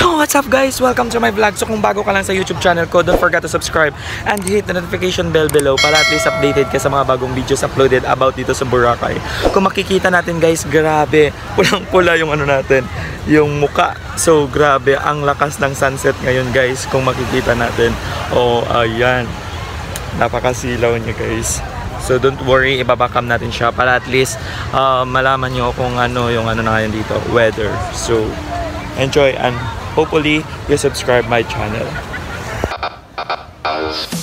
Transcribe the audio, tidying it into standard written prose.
Yo, what's up guys? Welcome to my vlog. So kung bago ka lang sa YouTube channel ko, don't forget to subscribe and hit the notification bell below para at least updated ka sa mga bagong videos uploaded about dito sa Boracay. Kung makikita natin guys, grabe, pulang-pula yung ano natin, yung muka. So grabe, ang lakas ng sunset ngayon guys, kung makikita natin. Oh, ayan. Napakasilaw niya guys. So don't worry, ibabakam natin siya para at least malaman nyo kung ano yung ano na ngayon dito, weather. So enjoy and hopefully you subscribe my channel.